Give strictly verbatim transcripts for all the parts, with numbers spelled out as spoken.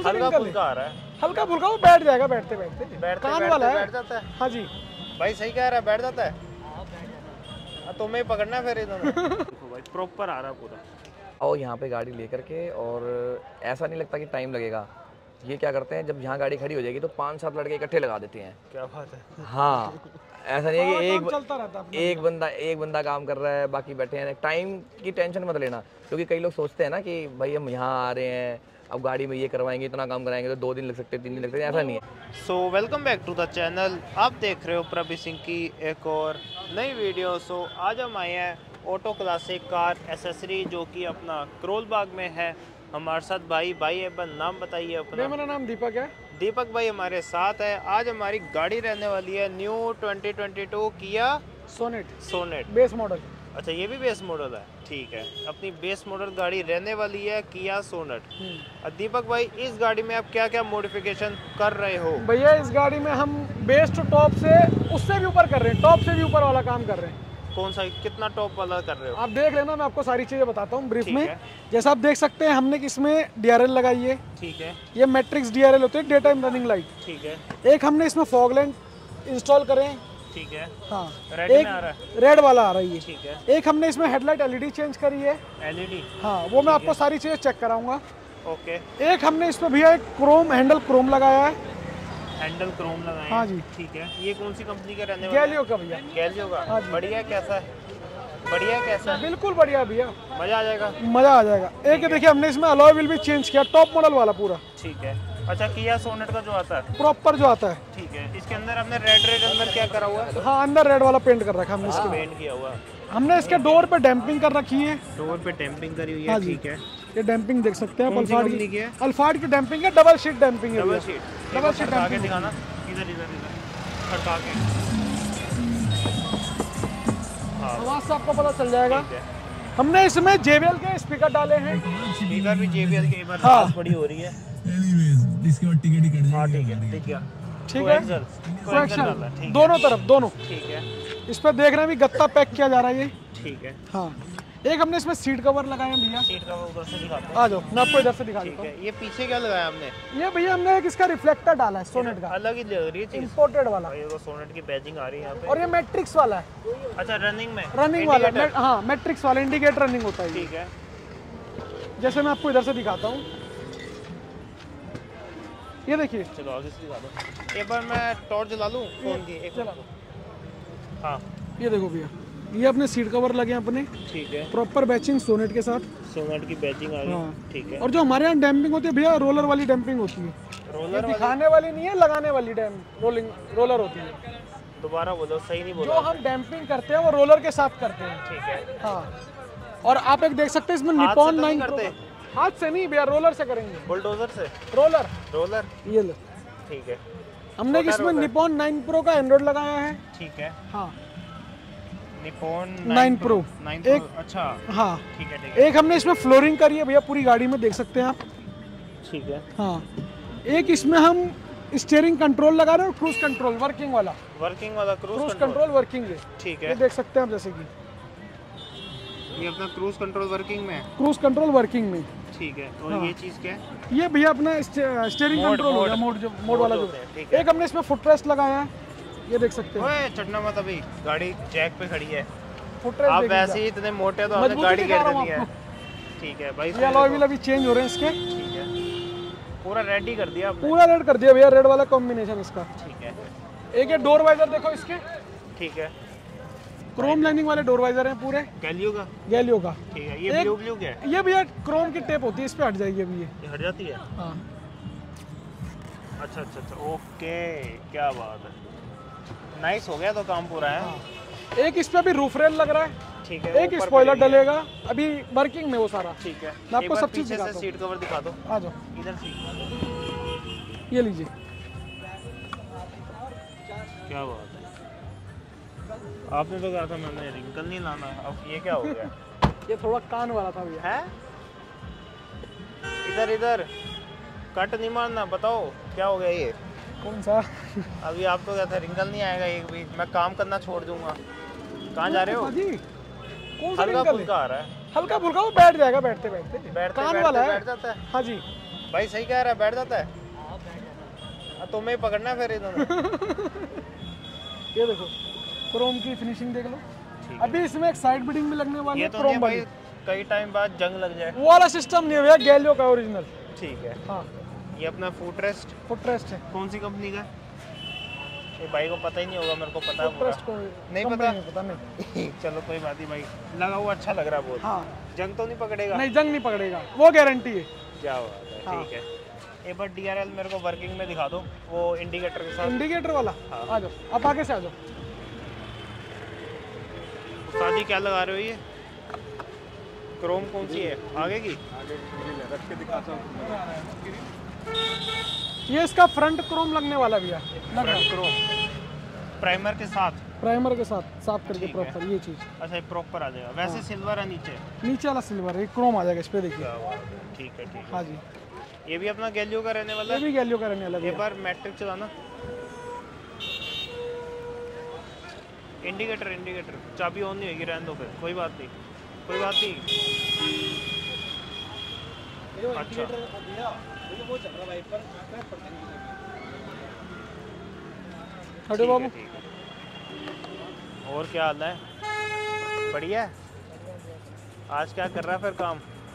कौन सा हल्का रिंकल फुल्का है? आ रहा है। हल्का फुल्का वो बैठ जाएगा बैठते बैठते, बैठते कान बैठते वाला है। बैठ जाता है। हाँ जी भाई सही कह रहा है, बैठ जाता है। हाँ, तुम्हें पकड़ना है फिर इन्होंने। देखो भाई प्रॉपर आ रहा है पूरा। और यहाँ पे गाड़ी लेकर के, और ऐसा नहीं लगता कि टाइम लगेगा। ये क्या करते हैं, जब यहाँ गाड़ी खड़ी हो जाएगी तो पांच सात लड़के इकट्ठे लगा देते हैं। क्या बात है। हाँ, ऐसा नहीं है कि काम एक चलता रहता है अपना। एक बंदा एक बंदा काम कर रहा है, बाकी बैठे हैं। टाइम की टेंशन मत लेना, क्योंकि कई लोग सोचते हैं ना कि भाई हम यहाँ आ रहे हैं, अब गाड़ी में ये करवाएंगे, इतना काम कराएंगे तो दो दिन लग सकते हैं, तीन दिन लग सकते हैं, ऐसा नहीं है। So welcome back to the channel. आप देख रहे हो प्रभु सिंह की एक और नई वीडियो। सो so, आज हम आए हैं ऑटो क्लासिक कार एसेसरी, जो कि अपना करोल बाग में है। हमारे साथ भाई भाई एक बार नाम बताइए अपना। मेरा नाम दीपक है। दीपक भाई हमारे साथ है। आज हमारी गाड़ी रहने वाली है new twenty twenty two Kia Sonet Sonet base model. अच्छा, ये भी बेस मॉडल है, ठीक है। अपनी बेस मॉडल गाड़ी रहने वाली है किया सोनेट। अब दीपक भाई, इस गाड़ी में आप क्या क्या मॉडिफिकेशन कर रहे हो? भैया इस गाड़ी में हम बेस टू टॉप से उससे भी ऊपर कर रहे हैं, टॉप से भी ऊपर वाला काम कर रहे हैं। कौन सा, कितना टॉप वाला कर रहे हो? आप देख लेना, मैं आपको सारी चीजें बताता हूँ ब्रीफ ठीक में। है। जैसा आप देख सकते हैं, हमने इसमें डी आर एल लगाई है। ठीक है, ये मैट्रिक्स डी आर एल होती है, डे टाइम रनिंग लाइट। ठीक है, एक हमने इसमें फॉग लैंप इंस्टॉल करे हैं। ठीक है। हाँ, रेड एक में आ रहा है? रेड वाला आ रही है। ठीक है। एक हमने इसमें हेडलाइट एलईडी चेंज करी है। एलईडी? हाँ, वो मैं आपको सारी चीजें चेक कराऊंगा। ओके। एक हमने इसमें भैया एक क्रोम हैंडल क्रोम लगाया है। हैंडल क्रोम लगाए? हाँ जी। ठीक है। ये कौन सी कंपनी का रहने वाला है? गैलियो का भैया। गैलियो का? हाँ जी। बढ़िया, कैसा है? बढ़िया, कैसा है? बिल्कुल बढ़िया भैया, मजा आ जाएगा। मजा आ जाएगा। एक देखिए हमने इसमें अलॉय व्हील भी चेंज किया, टॉप मॉडल वाला पूरा। ठीक है। अच्छा, किया सोनेट का जो आता है प्रॉपर जो आता है। ठीक है। इसके अंदर हमने रेड रेड अंदर क्या करा हुआ है? हाँ, अंदर रेड वाला पेंट कर रखा है हमने इसके। पेंट किया हुआ है। हमने इसके डोर पे डैम्पिंग कर रखी है। डोर पे डैम्पिंग करी हुई हाँ है। जी। ठीक है। ये डैम्पिंग देख सकते हैं, कौन सी अल्फाड कंपनी की की है? अल्फाड की डैम्पिंग है, डबल शीट डैम्पिंग है डबल भैया। शीट? डबल शीट खड़का के डैम्पिंग। दिखाना, इधर इधर इधर खड़का के। हाँ, आवाज से आपको पता चल जाएगा। ठीक है। हमने इसमें जे बी एल के स्पीकर डाले हैं। स्पीकर भी जे बी एल के। एक बार हाँ। आवाज बड़ी हो रही है। एनीवेज इसके बाद टिकट ही कट जाएगी। हाँ, ठीक है, ठीक है। ठीक है, कोएक्सल, कोएक्सल कोएक्सल डाला, ठीक है। दोनों तरफ दोनों। ठीक है, इस पे देख रहे हैं भी गत्ता पैक किया जा रहा है ये। ठीक है। हाँ, एक हमने इसमें सीट कवर लगाए हैं भैया। सीट का उधर से दिखाते हैं। आ जाओ, मैं आपको इधर से दिखा ठीक देता हूँ। है। ये पीछे क्या लगाया हमने? ये भैया हमने एक इसका रिफ्लेक्टर डाला है सोनेट का, अलग ही लग रही है चीज। इंपोर्टेड वाला। भाई वो सोनेट की बैजिंग आ रही है यहाँ पे। और ये मैट्रिक्स वाला है, अच्छा, रनिंग में? रनिंग वाला। Indicator? मैं, हाँ, मैट्रिक्स वाला इंडिकेटर रनिंग होता है ये। ठीक है। जैसे मैं आपको इधर से दिखाता हूँ, ये देखिए। चलो आगे से दिखा दो। एक बार मैं टॉर्च जला लूँ फोन की, एक चला। हाँ, ये देखो भैया, ये अपने सीट कवर लगे हैं अपने, ठीक है। प्रॉपर बैचिंग सोनेट के साथ। सोनेट की बैजिंग आ गई। हाँ। ठीक है। और जो हमारे यहाँ डैम्पिंग होती है भैया, रोलर वाली डैम्पिंग होती है। रोलर वाली? दिखाने वाली नहीं है, लगाने वाली डैम रोलिंग रोलर होती है। दोबारा बोलो, सही नहीं जो बोला। हम डैम्पिंग करते हैं वो रोलर के साथ करते हैं। ठीक है। हाँ, और आप एक देख सकते हैं इसमें हाथ से निपॉन तो नहीं नाइन करते? हाथ से नहीं भैया, रोलर से करेंगे। बुलडोजर से? Roller, roller? ये लो। ठीक है। हमने छोटा इसमें roller। निपॉन नाइन प्रो का एंड्रॉइड लगाया है। ठीक है। हाँ, निपॉन नाइन प्रो। नाइन एक- प्रो। अच्छा, हाँ। ठीक है, ठीक है। एक हमने इसमें फ्लोरिंग करी है भैया, पूरी गाड़ी में देख सकते हैं आप। ठीक है। हाँ, एक इसमें हम स्टीयरिंग कंट्रोल लगा रहे हैं, क्रूज कंट्रोल वर्किंग वाला। वर्किंग वाला cruise cruise control? Control working है, ठीक ये है। देख सकते हैं आप। जैसे कि ये अपना क्रूज कंट्रोल वर्किंग में है? क्रूज कंट्रोल वर्किंग में। ठीक है। और हाँ। ये चीज़ क्या है? ये भैया अपना स्टीयरिंग मोड- कंट्रोल हो गया, मोड। मोड जो मोड वाला जो। होते हैं, ठीक है। एक हमने इसमें फुटरेस्ट लगाया है, ये देख सकते हैं। ओए चढ़ना मत, अभी गाड़ी जैक पे खड़ी है। फुटरेस्ट आप देखिए वैसे भैया। ही इतने मोटे तो आपने मजबूती गाड़ी दिखा गिर रहा हूँ देनी है। आपको। ठीक है भाई। ये अलॉय व्हील अभी चेंज हो रहे हैं इसके, ठीक है। पूरा रेडी कर दिया आपने? पूरा रेड कर दिया भैया, रेड वाला कॉम्बिनेशन इसका। ठीक है। एक ये डोर वाइजर देखो इसके, ठीक है। क्रोम लाइनिंग वाले डोर वाइजर हैं पूरे, कैलियो का? गैलियो का। ठीक है। ये एक- ब्लू ब्लू क्या है? ये भैया क्रोम की टेप होती है, इस पे हट जाएगी अभी ये। ये हट जाती है? हाँ, अच्छा अच्छा अच्छा, ओके, क्या बात है। नाइस, हो गया तो काम पूरा है। एक इस पे अभी रूफ रेल लग रहा है। ठीक है। एक ऊपर स्पॉइलर पड़ी है। डलेगा, अभी वर्किंग में वो सारा। ठीक है। मैं आपको एक बार सब चीज़ पीछे दिखाता से हूँ। सीट कवर दिखा दो। आ जाओ, इधर से। ये लीजिए। क्या बात है। आपने तो कहा था मैंने रिंकल नहीं लाना, अब ये क्या हो गया? ये थोड़ा कान वाला था भैया। है? इधर इधर कट नहीं मारना, बताओ क्या हो गया ये? कौन सा? अभी आप तो कहते रिंकल नहीं आएगा एक भी, मैं काम करना छोड़ दूंगा। कहाँ जा रहे हो? जी, कौन सा हल्का रिंकल है? फुल्का आ रहा है। हल्का फुल्का वो बैठ जाएगा बैठते बैठते। बैठते कान बैठते वाला है। बैठ जाता है। हाँ जी। भाई सही कह रहा है, बैठ जाता है। हाँ, तुम्हें ही पकड़ना है फिर इन्होंने। ये देखो क्रोम की फिनिशिंग देख लो। ठीक अभी इसमें एक साइड बिडिंग भी लगने वाली ये है तो नहीं क्रोम भाई वाली। कई टाइम बाद जंग लग जाए। वो वाला सिस्टम नहीं है भैया, गैलियो का ओरिजिनल। ठीक है। हाँ ये अपना फुट रेस्ट फुटरेस्ट है। कौन सी कंपनी का? ये भाई को पता ही नहीं होगा, मेरे को पता है पूरा। फुटरेस्ट को नहीं company पता? नहीं पता नहीं। चलो कोई बात नहीं भाई, लगा हुआ अच्छा लग रहा है बहुत। हाँ जंग तो नहीं पकड़ेगा? नहीं जंग नहीं पकड़ेगा, वो गारंटी है। क्या बात है, हाँ। ठीक है। एक बार डी आर एल मेरे को वर्किंग में दिखा दो, वो इंडिकेटर के साथ। इंडिकेटर वाला हाँ। आ जाओ, आप आगे से आ जाओ। उस्ताद जी क्या लगा रहे हो ये? क्रोम कौन सी है आगे की? ये इसका फ्रंट क्रोम लगने वाला भैया, लग रहा है क्रोम प्राइमर के साथ। प्राइमर के साथ साफ करके ठीक है। प्रॉपर ये चीज। अच्छा ये प्रॉपर आ जाएगा। वैसे सिल्वर है नीचे। नीचे वाला सिल्वर है, क्रोम आ जाएगा इस पे, देखिए। क्या बात है, ठीक है ठीक हाँ है। जी, ये भी अपना गैलियो का रहने वाला ये है। भी गैलियो का रहने वाला एक भैया। बार मैट्रिक चलाना। इंडिकेटर इंडिकेटर चाबी ऑन नहीं होगी, रहने दो फिर, कोई बात नहीं कोई बात नहीं। अच्छा हटो बाबू। ठीक है, ठीक है। और क्या हाल है? बढ़िया। आज क्या कर रहा है फिर काम?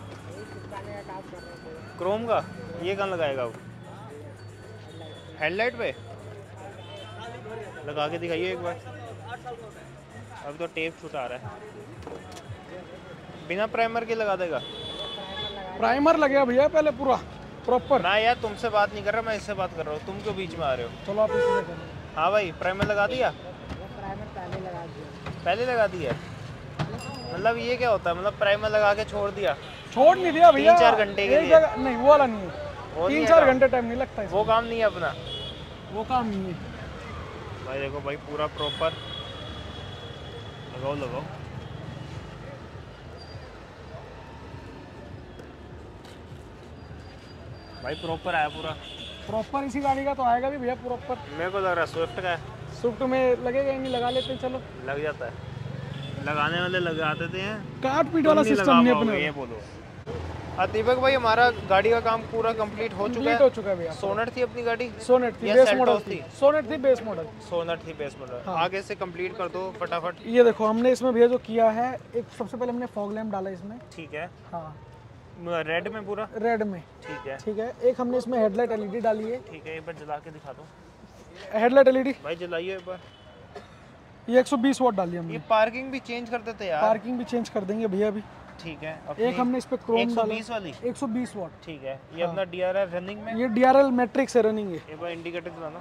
क्रोम का ये कहाँ लगाएगा वो? हेडलाइट पे लगा के दिखाइए एक बार। अब तो टेप छूटा रहा है। बिना प्राइमर के लगा देगा? प्राइमर लगेगा भैया पहले पूरा प्रॉपर। मैं यार तुमसे बात नहीं कर रहा, मैं इससे बात कर रहा हूँ। तुम क्यों बीच में आ रहे हो? चलो आप इसमें करें। हाँ भाई प्राइमर लगा दिया? प्राइमर पहले लगा दिया। पहले लगा दिया? मतलब ये क्या होता है? मतलब प्राइमर लगा के छोड़ दिया? छोड़ नहीं दिया भैया, तीन चार घंटे के एक लिए? जगह नहीं, वो वाला नहीं है। वो नहीं तीन है चार काम? घंटे टाइम नहीं लगता इसमें। वो काम नहीं है अपना? वो काम नहीं है। भाई देखो भाई पूरा प्रॉपर लगाओ लगाओ। भाई प्रॉपर आया पूरा। प्रॉपर इसी गाड़ी का तो आएगा भी भैया प्रॉपर। मेरे को लग रहा है स्विफ्ट का है। स्विफ्ट में लगेगा ही नहीं, लगा लेते हैं चलो। लग जाता है, लगाने वाले लगाते थे हैं। काट पीट तुम वाला नहीं सिस्टम लगा नहीं पाओगे, अपने। ये बोलो। हाँ दीपक भाई हमारा गाड़ी का काम पूरा कंप्लीट हो चुका कंप्लीट हो है। चुका है भैया। सोनट थी अपनी गाड़ी? सोनेट थी, या बेस सेल्टोस मॉडल थी? थी। सोनेट थी बेस मॉडल। सोनट थी बेस मॉडल। हाँ। आगे से कंप्लीट कर दो फटाफट। ये देखो हमने इसमें भैया जो किया है, एक सबसे पहले हमने फॉग लैम्प डाला इसमें। ठीक है। हाँ रेड में पूरा? रेड में। ठीक है ठीक है। एक हमने इसमें हेडलाइट एलईडी डाली है। ठीक है। एक बार जला के दिखा दो हेडलाइट एलईडी भाई, जलाइए एक बार। ये एक सौ बीस वॉट डाली हमने। ये पार्किंग भी चेंज कर देते यार। पार्किंग भी चेंज कर देंगे भैया अभी। ठीक है। एक हमने इस पे क्रोम एक सौ डाला बीस वाली? एक सौ बीस वॉट। ठीक है। ये अपना डी आर एल रनिंग में? ये डीआरएल मैट्रिक्स से रनिंग है। एक बार इंडिकेटर चलाना।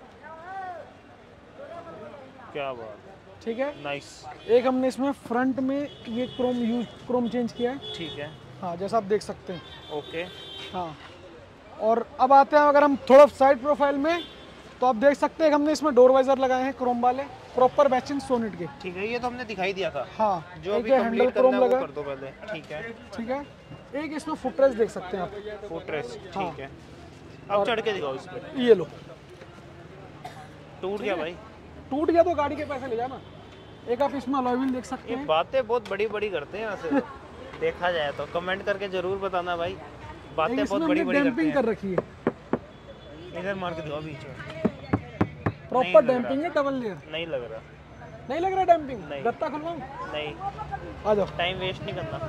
क्या बात, ठीक है। नाइस। एक हमने इसमें फ्रंट में ये क्रोम यूज क्रोम चेंज किया है। ठीक है। हाँ जैसा आप देख सकते हैं। ओके। हाँ और अब आते हैं अगर हम थोड़ा साइड प्रोफाइल में, तो आप देख सकते हैं हमने इसमें डोर वाइजर लगाए हैं क्रोम वाले, प्रॉपर मैचिंग सोनिट के। ठीक है। ये तो हमने दिखाई दिया था। हाँ जो एक भी ये हैंडल कंप्लीट क्रोम करना है वो लगा। कर दो पहले। ठीक है। ठीक है। एक इसमें फुटरेस्ट देख सकते हैं आप। फुटरेस्ट। हाँ। ठीक है। अब चढ़ के दिखाओ इस पे। ये लो, टूट गया भाई। टूट गया तो गाड़ी के पैसे ले जाना। एक आप इसमें अलॉय व्हील देख सकते ये हैं। बातें बहुत बड़ी बड़ी करते हैं यहाँ से। देखा जाए तो कमेंट करके जरूर बताना भाई, एक बातें इसमें बहुत बड़ी हमने बड़ी करते डैम्पिंग हैं। कर रखी है। इधर मार के दिखाओ बीच में। प्रॉपर लग रहा। डैम्पिंग है, डबल लेयर। नहीं लग रहा। नहीं लग रहा डैम्पिंग? नहीं। गत्ता खुलवाऊं? नहीं, आ जाओ। टाइम वेस्ट नहीं करना।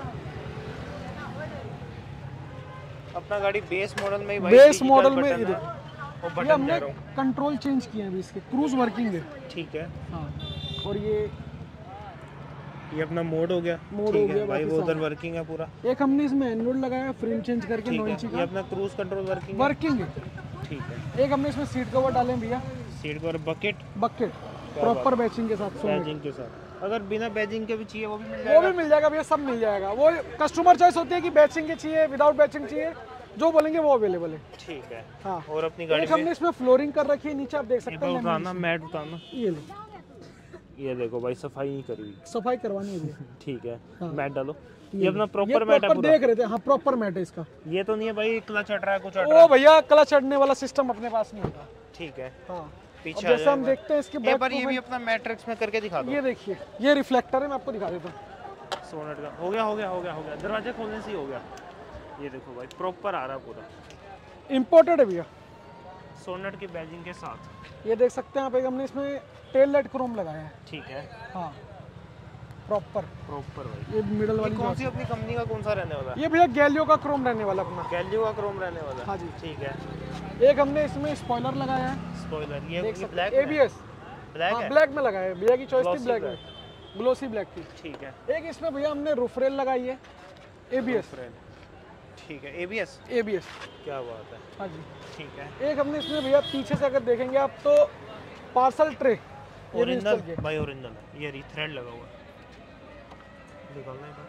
अपना गाड़ी बेस मॉडल में ही भाई, बेस digital मॉडल में बटन इधर। है। वो ये बटन हमने दे रहा हूँ। कंट्रोल चेंज किए हैं अभी इसके, क्रूज वर्किंग है। ठीक है। हाँ और ये ये अपना मोड हो गया। मोड ठीक हो है गया, भाई, बाकी वो उधर सब। वर्किंग है पूरा। एक हमने इसमें एंड्रॉइड लगाया है, फ्रेम चेंज करके ठीक नौ है। इंची ये का अपना क्रूज कंट्रोल वर्किंग है। वर्किंग है। ठीक है। एक हमने इसमें सीट कवर डाले हैं भैया, seat cover, bucket, bucket proper बैचिंग के साथ। सोने बैजिंग के साथ। अगर बिना बैजिंग के भी चाहिए वो भी मिल वो जाएगा। भी मिल जाएगा भैया, सब मिल जाएगा। वो कस्टमर चॉइस होती है कि बैचिंग के चाहिए, विदाउट बैचिंग चाहिए, जो बोलेंगे वो अवेलेबल है। ठीक है। हाँ और अपनी गाड़ी एक हमने में इसमें फ्लोरिंग कर रखी है, नीचे आप देख सकते हैं। उतारना, मैट उतारना। ये लो, ये देखो भाई, सफाई नहीं करी हुई। सफाई करवानी है भैया। ठीक है। हाँ। मैट डालो। ये अपना ये प्रॉपर मैट है proper पूरा। देख रहे थे। हाँ प्रॉपर मैट है इसका। ये तो नहीं है भाई क्लच हट रहा है, कुछ हट रहा ओ है। भैया क्लच चढ़ने वाला सिस्टम अपने पास नहीं होता। ठीक है। हाँ पीछे अब आ जैसे हम जाएगा। देखते हैं इसके एक बैक बार ये भी प्रोफाइल- अपना मैट्रिक्स में करके दिखा दो। ये देखिए, ये रिफ्लेक्टर है, मैं आपको दिखा देता हूँ। सोनेट का हो गया हो गया हो गया हो गया। दरवाजे खोलने से ही हो गया। ये देखो भाई प्रॉपर आ रहा है पूरा। इम्पोर्टेड है भैया। सोनेट की बैजिंग के साथ। ये देख सकते हैं आप, एक हमने इसमें टेल लाइट क्रोम लगाया है। ठीक है, हाँ प्रॉपर प्रॉपर भाई। ये मिडल वाली कौन जो- सी अपनी कंपनी का कौन सा रहने वाला है? ये भैया गैलियो का क्रोम रहने वाला अपना। गैलियो का क्रोम रहने वाला है। हाँ जी। ठीक है, एक हमने इसमें स्पॉइलर लगाया है, स्पॉइलर ये देख ये सकते ब्लैक हैं एबीएस। ब्लैक हाँ है। ब्लैक में लगाया है, भैया की चॉइस थी Glossy ब्लैक में, black। ग्लोसी ब्लैक थी। ठीक है, एक इसमें भैया हमने रूफ रेल लगाई है एबीएस। ठीक है, एबीएस। एबीएस क्या बात है। हाँ जी। ठीक है, एक हमने इसमें भैया पीछे से अगर देखेंगे आप तो पार्सल ट्रे, ये भी इंस्टॉल ओरिजिनल किया। भाई, ओरिजिनल है। ये थ्रेड लगा हुआ है, निकालना है।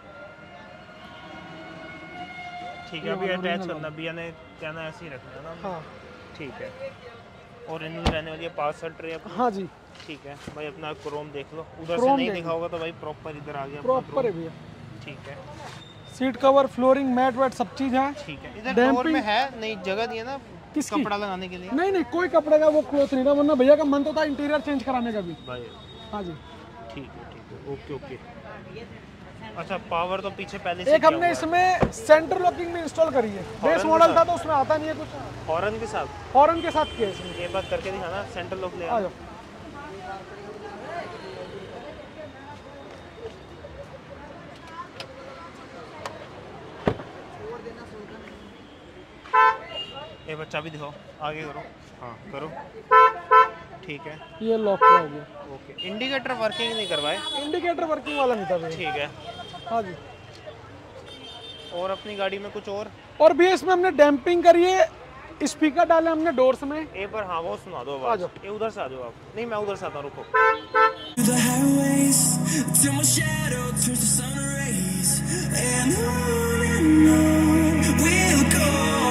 ठीक है, ये अभी वाला अटैच original करना, भैया ने कहना ऐसे ही रखना है ना। हाँ ठीक है, ओरिजिनल रहने वाली है पार्सल ट्रे अपनी। हाँ जी, ठीक है भाई, अपना क्रोम देख लो। उधर से Chrome नहीं देख दिखा होगा तो भाई प्रॉपर इधर आ गया अपना प्रॉपर है chrome। भैया। ठीक है, सीट कवर, फ्लोरिंग, मैट वैट सब चीज़ है। ठीक है। इधर Damping- डोर में है नहीं जगह दी है ना किसकी? कपड़ा लगाने के लिए? नहीं नहीं कोई कपड़े का वो क्लोथ नहीं था, वरना भैया का मन तो था इंटीरियर चेंज कराने का भी। भाई हाँ जी। ठीक है, ठीक है, ओके ओके। अच्छा, पावर तो पीछे पहले से एक हमने इसमें सेंटर लॉकिंग भी इंस्टॉल करी है। बेस के मॉडल साथ? था तो उसमें आता नहीं है कुछ, हॉर्न के साथ हॉर्न के साथ किया है इसमें। ये बात करके दिखाना, सेंटर लॉक ले आ आ। जाओ। ये बच्चा भी दिखाओ, आगे करो। हाँ करो, ठीक है, ये लॉक का हो गया। ओके। इंडिकेटर वर्किंग नहीं करवाए? इंडिकेटर वर्किंग वाला नहीं था भैया। ठीक है। हाँ जी। और अपनी गाड़ी में कुछ और? और भी इसमें हमने डैम्पिंग करी है, स्पीकर डाले हमने डोर्स में। एक बार हाँ वो सुना दो आ आवाज। जाओ। ये उधर से आ जाओ आप। नहीं मैं उधर से आता हूँ, रुको। The highways till my shadow turns to sun rays, and on and on we'll go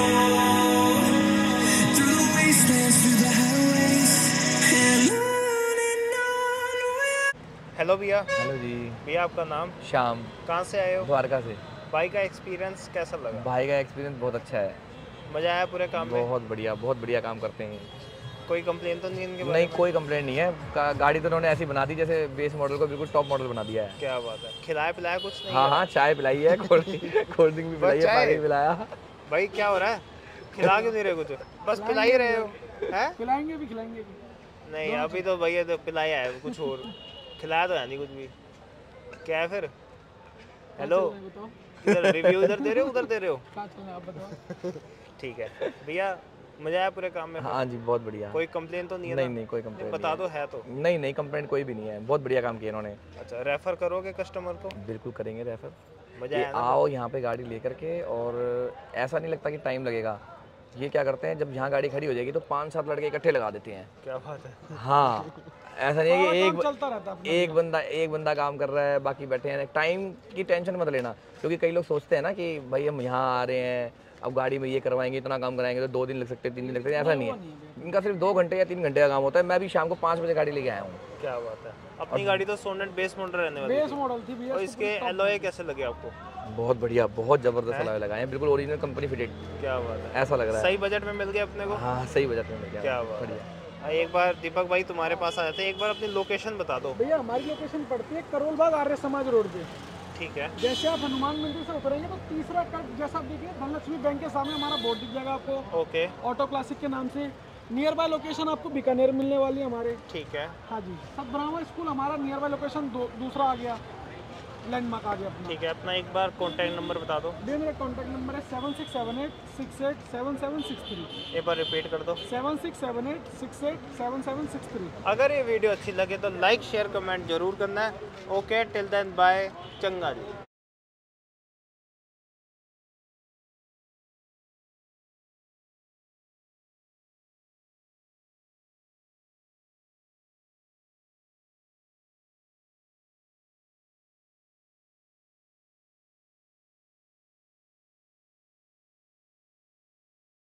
through the wastelands, through the highways, and on and on we'll... hello भैया। हेलो जी, भैया आपका नाम? शाम, कहाँ से आए हो? द्वारका से। बाइक का एक्सपीरियंस कैसा लगा? भाई का एक्सपीरियंस बहुत अच्छा है, मजा आया पूरे काम में? बहुत बढ़िया, बहुत बढ़िया काम करते हैं। कोई कंप्लेन तो नहीं इनके बारे नहीं में? कोई कंप्लेंट नहीं है, का- गाड़ी तो उन्होंने ऐसी बना दी जैसे बेस मॉडल को बिल्कुल टॉप मॉडल बना दिया है। क्या बात है। खिलाया पिलाया कुछ नहीं? हाँ हाँ, चाय पिलाई है, कोल्ड कोल्ड ड्रिंक भी पिलाई है, चाय? पानी भी पिलाया। भाई क्या हो रहा है? खिला क्यों नहीं रहे कुछ? बस पिला ही रहे हो हैं? खिलाएंगे भी खिलाएंगे भी। नहीं अभी तो भैया तो पिलाया है, कुछ और खिलाया तो है नहीं कुछ भी। क्या है फिर? हेलो, बताओ इधर रिव्यू इधर दे रहे हो उधर दे रहे हो? क्या चल रहा है आप बताओ। ठीक है भैया, मजा आया पूरे काम में? हाँ जी, बहुत बढ़िया। कोई कंप्लेन तो नहीं है नहीं ना? नहीं कोई कंप्लेंट बता दो है तो। नहीं नहीं, कंप्लेंट कोई भी नहीं है, बहुत बढ़िया काम किया इन्होंने। अच्छा, रेफर करोगे कस्टमर को? बिल्कुल करेंगे रेफर। मजा ये आया ना? आओ यहाँ पे गाड़ी लेकर के, और ऐसा नहीं लगता कि टाइम लगेगा। ये क्या करते हैं, जब यहाँ गाड़ी खड़ी हो जाएगी तो पांच सात लड़के इकट्ठे लगा देते हैं। क्या बात है। हाँ, ऐसा नहीं है कि काम एक चलता रहता है अपना। एक बंदा एक बंदा काम कर रहा है, बाकी बैठे हैं। टाइम की टेंशन मत लेना, क्योंकि कई लोग सोचते हैं ना कि भाई हम यहाँ आ रहे हैं, अब गाड़ी में ये करवाएंगे, इतना काम कराएंगे तो दो दिन लग सकते हैं, तीन दिन लग सकते हैं। ऐसा नहीं है, इनका सिर्फ दो घंटे या तीन घंटे का काम होता है। मैं भी शाम को पाँच बजे गाड़ी लेके आया हूँ। क्या बात है। अपनी गाड़ी तो सोनेट बेस मॉडल रहने वाली बेस थी। मॉडल थी भैया। और इसके एलॉय कैसे लगे आपको? बहुत बढ़िया, बहुत जबरदस्त अलॉय लगाए हैं, बिल्कुल ओरिजिनल कंपनी फिटेड, क्या बात है। ऐसा लग रहा है। सही बजट में मिल गया अपने को? हाँ, सही बजट में मिल गया। क्या बात बढ़िया। है। एक बार दीपक भाई तुम्हारे पास आ जाते हैं, एक बार अपनी लोकेशन बता दो। भैया हमारी लोकेशन पड़ती है करोल बाग आर्य समाज रोड पे। ठीक है, जैसे आप हनुमान मंदिर से उतरेंगे तो तीसरा कट जैसा आप देखिए धनलक्ष्मी बैंक के सामने हमारा बोर्ड दिख जाएगा आपको, ओके ऑटो क्लासिक के नाम से। नियर बाय लोकेशन आपको बीकानेर मिलने वाली है हमारे। ठीक है, हाँ जी, सब ब्राह्मण स्कूल हमारा नियर बाय लोकेशन दूसरा आ गया, लैंडमार्क आ गया अपना। ठीक है। अपना एक बार कॉन्टैक्ट नंबर बता दो। भैया मेरा कॉन्टैक्ट नंबर है seven six seven eight six eight seven seven six three. एक बार रिपीट कर दो। Seven six seven eight six eight seven seven six three. अगर ये वीडियो अच्छी लगे तो लाइक शेयर कमेंट जरूर करना है। ओके, टिल देन बाय, चंगा जी।